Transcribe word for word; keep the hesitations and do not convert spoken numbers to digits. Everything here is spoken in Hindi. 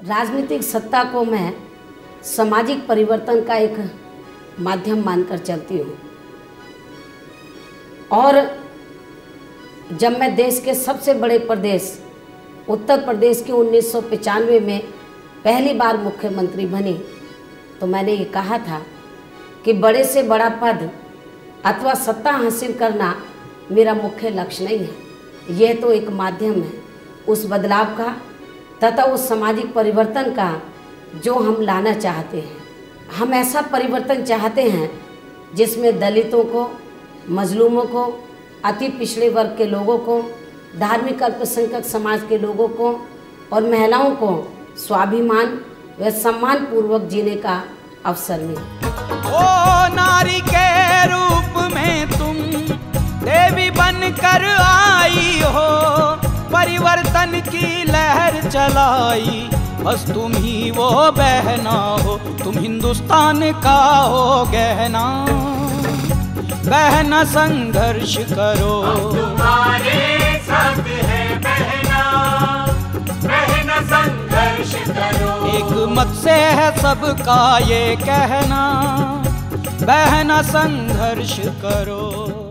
राजनीतिक सत्ता को मैं सामाजिक परिवर्तन का एक माध्यम मानकर चलती हूँ। और जब मैं देश के सबसे बड़े प्रदेश उत्तर प्रदेश के उन्नीस सौ पचानवे में पहली बार मुख्यमंत्री बनी तो मैंने ये कहा था कि बड़े से बड़ा पद अथवा सत्ता हासिल करना मेरा मुख्य लक्ष्य नहीं है, यह तो एक माध्यम है उस बदलाव का तथा उस सामाजिक परिवर्तन का जो हम लाना चाहते हैं। हम ऐसा परिवर्तन चाहते हैं जिसमें दलितों को, मजलूमों को, अति पिछड़े वर्ग के लोगों को, धार्मिक अल्पसंख्यक समाज के लोगों को और महिलाओं को स्वाभिमान व सम्मान पूर्वक जीने का अवसर मिले। ओ नारी के रूप में तुम देवी बनकर आई हो, परिवर्तन की लहर चलाई, बस तुम ही वो बहना हो, तुम हिंदुस्तान का हो गहना। बहना संघर्ष करो, हम तुम्हारे साथ है बहना, बहना संघर्ष करो। एक मत से है सबका ये कहना, बहना संघर्ष करो।